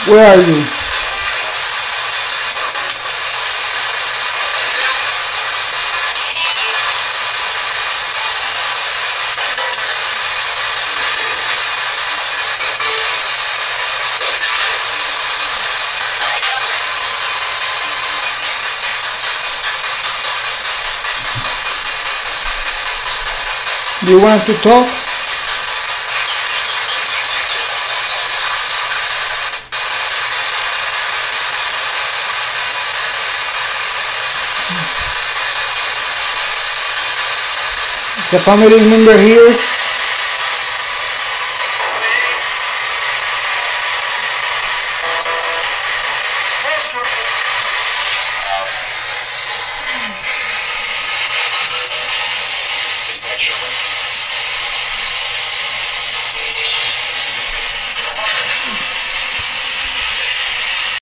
Where are you? Do you want to talk? Is a family member here?